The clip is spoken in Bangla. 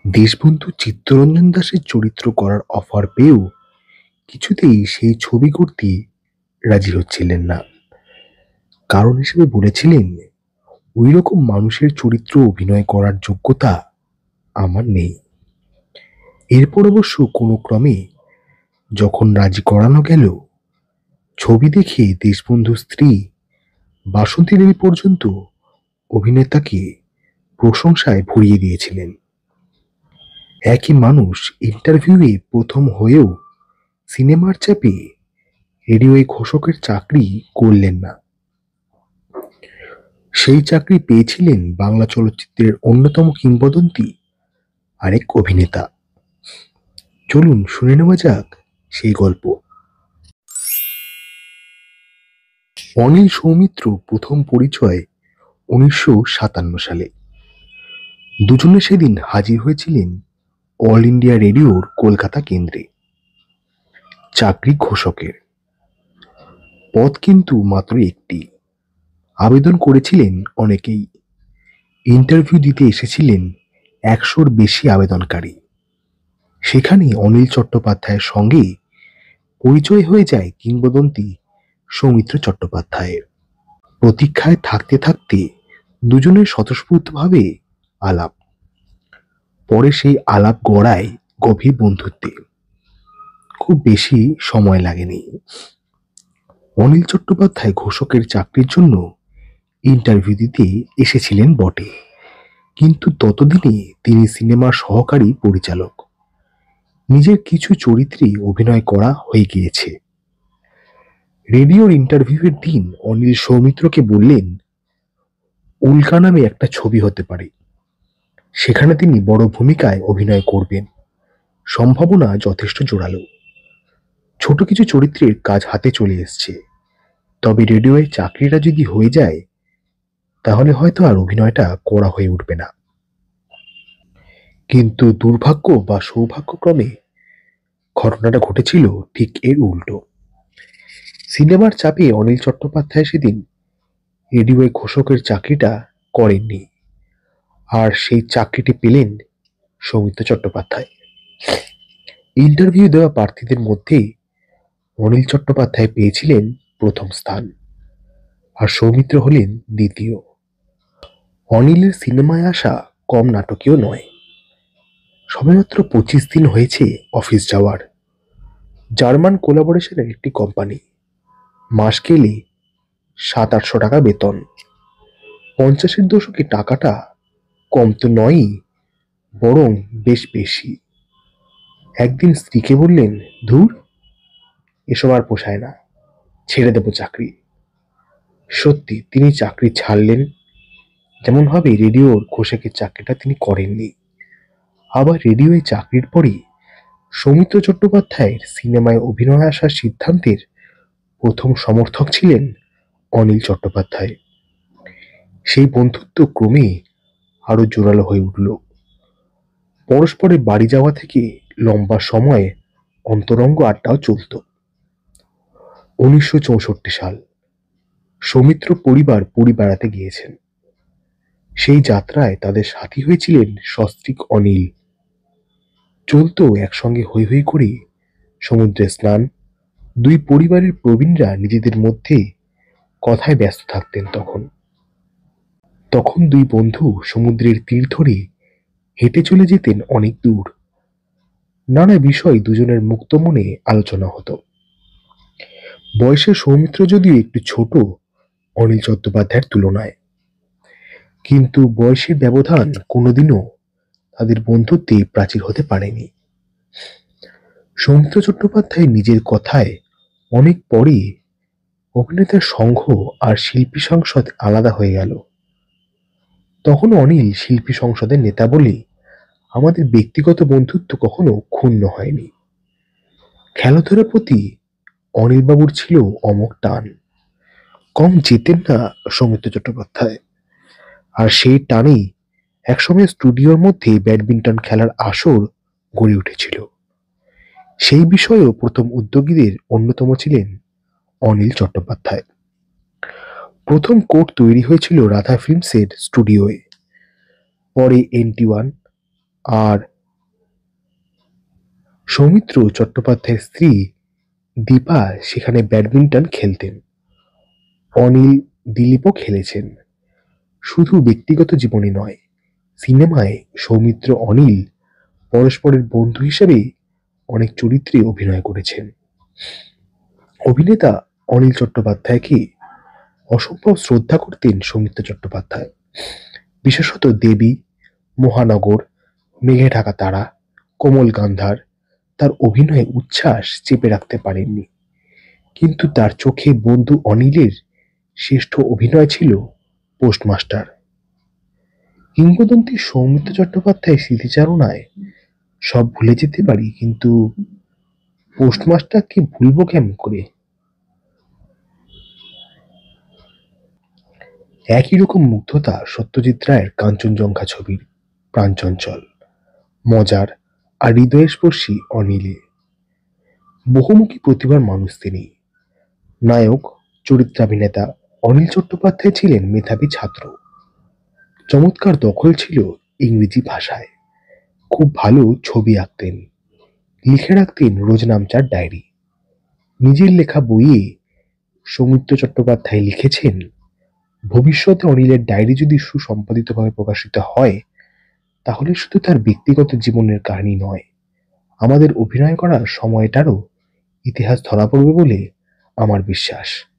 দেশবন্ধু চিত্তরঞ্জন দাসের চরিত্র করার অফার পেয়েও কিছুতেই সেই ছবি করতে রাজি হচ্ছিলেন না। কারণ হিসেবে বলেছিলেন, ওই রকম মানুষের চরিত্র অভিনয় করার যোগ্যতা আমার নেই। এরপর অবশ্য কোনো ক্রমে যখন রাজি করানো গেল, ছবি দেখে দেশবন্ধুর স্ত্রী বাসন্তী দেবী পর্যন্ত অভিনেতাকে প্রশংসায় ভরিয়ে দিয়েছিলেন। একই মানুষ ইন্টারভিউয়ে প্রথম হয়েও সিনেমার চাপে রেডিওয়ে ঘোষকের চাকরি করলেন না। সেই চাকরি পেয়েছিলেন বাংলা চলচ্চিত্রের অন্যতম কিংবদন্তি আরেক অভিনেতা। চলুন শুনে নেওয়া যাক সেই গল্প। অনিল সৌমিত্র প্রথম পরিচয় 1957 সালে। দুজনে সেদিন হাজির হয়েছিলেন অল ইন্ডিয়া রেডিওর কলকাতা কেন্দ্রে, চাকরি ঘোষকের। পদ কিন্তু মাত্র একটি। আবেদন করেছিলেন অনেকেই। ইন্টারভিউ দিতে এসেছিলেন 100-র বেশি আবেদনকারী। সেখানে অনিল চট্টোপাধ্যায়ের সঙ্গে পরিচয় হয়ে যায় কিংবদন্তি সৌমিত্র চট্টোপাধ্যায়ের। প্রতীক্ষায় থাকতে থাকতে দুজনের স্বতঃস্ফূর্তভাবে আলাপ। পরে সেই আলাপ গড়ায় গভীর বন্ধুত্বে। খুব বেশি সময় লাগেনি। অনিল চট্টোপাধ্যায় ঘোষকের চাকরির জন্য ইন্টারভিউ দিতে এসেছিলেন বটে, কিন্তু ততদিনে তিনি সিনেমার সহকারী পরিচালক। নিজের কিছু চরিত্রে অভিনয় করা হয়ে গিয়েছে। রেডিওর ইন্টারভিউয়ের দিন অনিল সৌমিত্রকে বললেন, উল্কা নামে একটা ছবি হতে পারে, সেখানে তিনি বড় ভূমিকায় অভিনয় করবেন। সম্ভাবনা যথেষ্ট জোরালো। ছোট কিছু চরিত্রের কাজ হাতে চলে এসছে। তবে রেডিওয়ে চাকরিটা যদি হয়ে যায়, তাহলে হয়তো আর অভিনয়টা করা হয়ে উঠবে না। কিন্তু দুর্ভাগ্য বা সৌভাগ্যক্রমে ঘটনাটা ঘটেছিল ঠিক এর উল্টো। সিনেমার চাপে অনিল চট্টোপাধ্যায় সেদিন রেডিওয়ে ঘোষকের চাকরিটা করেননি, আর সেই চাকরিটি পেলেন সৌমিত্র চট্টোপাধ্যায়। ইন্টারভিউ দেওয়া প্রার্থীদের মধ্যে অনিল চট্টোপাধ্যায় পেয়েছিলেন প্রথম স্থান, আর সৌমিত্র হলেন দ্বিতীয়। অনিলের সিনেমায় আসা কম নাটকীয় নয়। সবেমাত্র 25 দিন হয়েছে অফিস যাওয়ার। জার্মান কোলাবোরেশনের একটি কোম্পানি। মাস গেলে 700-800 টাকা বেতন। 50-এর দশকে টাকাটা কম তো নয়ই, বরং বেশ বেশি। একদিন স্ত্রীকে বললেন, ধুর, এসব আর পোষায় না, ছেড়ে দেব চাকরি। সত্যি তিনি চাকরি ছাড়লেন। যেমন ভাবে রেডিওর ঘোষকের চাকরিটা তিনি করেননি। আবার রেডিওয় চাকরির পরে সৌমিত্র চট্টোপাধ্যায়ের সিনেমায় অভিনয় আসার সিদ্ধান্তের প্রথম সমর্থক ছিলেন অনিল চট্টোপাধ্যায়। সেই বন্ধুত্ব ক্রমে আরো জোরালো হয়ে উঠল। পরস্পরের বাড়ি যাওয়া থেকে লম্বা সময় অন্তরঙ্গ আড্ডাও চলত। 1964 সাল। সৌমিত্র পরিবার পুরী বেড়াতে গিয়েছেন। সেই যাত্রায় তাদের সাথী হয়েছিলেন সস্ত্রীক অনিল। চলত একসঙ্গে হৈ হৈ করে সমুদ্রে স্নান। দুই পরিবারের প্রবীণরা নিজেদের মধ্যে কথায় ব্যস্ত থাকতেন। তখন দুই বন্ধু সমুদ্রের তীর ধরে হেঁটে চলে যেতেন অনেক দূর। নানা বিষয় দুজনের মুক্ত মনে আলোচনা হতো। বয়সে সৌমিত্র যদিও একটু ছোট অনিল চট্টোপাধ্যায়ের তুলনায়, কিন্তু বয়সের ব্যবধান কোনোদিনও তাদের বন্ধুত্বে প্রাচীর হতে পারেনি। সৌমিত্র চট্টোপাধ্যায় নিজের কথায় অনেক পরে অভিনেতার সংঘ আর শিল্পী সংসদ আলাদা হয়ে গেল। তখন অনিল শিল্পী সংসদের নেতা বলে আমাদের ব্যক্তিগত বন্ধুত্ব কখনো ক্ষুণ্ণ হয়নি। খেলাধুলার প্রতি অনিলবাবুর ছিল অমোঘ টান। কম যেতেন না সৌমিত্র চট্টোপাধ্যায়। আর সেই টানেই একসময় স্টুডিওর মধ্যে ব্যাডমিন্টন খেলার আসর গড়ে উঠেছিল। সেই বিষয়েও প্রথম উদ্যোগীদের অন্যতম ছিলেন অনিল চট্টোপাধ্যায়। প্রথম কোর্ট তৈরি হয়েছিল রাধা ফিল্মসের স্টুডিওয়ে, পরে NT1 আর সৌমিত্র চট্টোপাধ্যায়ের স্ত্রী দীপা সেখানে ব্যাডমিন্টন খেলতেন। অনিল, দিলীপও খেলেছেন। শুধু ব্যক্তিগত জীবনে নয়, সিনেমায় সৌমিত্র অনিল পরস্পরের বন্ধু হিসেবে অনেক চরিত্রে অভিনয় করেছেন। অভিনেতা অনিল চট্টোপাধ্যায়কে অসম্ভব শ্রদ্ধা করতেন সৌমিত্র চট্টোপাধ্যায়। বিশেষত দেবী, মহানগর, মেঘে ঢাকা তারা, কোমল গান্ধার তার অভিনয়ে উচ্ছ্বাস চেপে রাখতে পারেননি। কিন্তু তার চোখে বন্ধু অনিলের শ্রেষ্ঠ অভিনয় ছিল পোস্টমাস্টার। কিংবদন্তি সৌমিত্র চট্টোপাধ্যায়ের স্মৃতিচারণায় সব ভুলে যেতে পারি, কিন্তু পোস্টমাস্টারকে ভুলবো কেমন করে? একই রকম মুগ্ধতা সত্যজিৎ রায়ের কাঞ্চনজঙ্ঘা ছবির প্রাণচঞ্চল, মজার আর হৃদয়স্পর্শী অনিলে। বহুমুখী প্রতিভার মানুষ তিনি। নায়ক, চরিত্রাভিনেতা অনিল চট্টোপাধ্যায় ছিলেন মেধাবী ছাত্র। চমৎকার দখল ছিল ইংরেজি ভাষায়। খুব ভালো ছবি আঁকতেন। লিখে রাখতেন রোজনামচার ডায়েরি। নিজের লেখা বইয়ে সৌমিত্র চট্টোপাধ্যায় লিখেছেন, ভবিষ্যতে অনিলের ডায়েরি যদি সুসম্পাদিতভাবে প্রকাশিত হয়, তাহলে শুধু তার ব্যক্তিগত জীবনের কাহিনী নয়, আমাদের অভিনয় করার সময়টারও ইতিহাস ধরা পড়বে বলে আমার বিশ্বাস।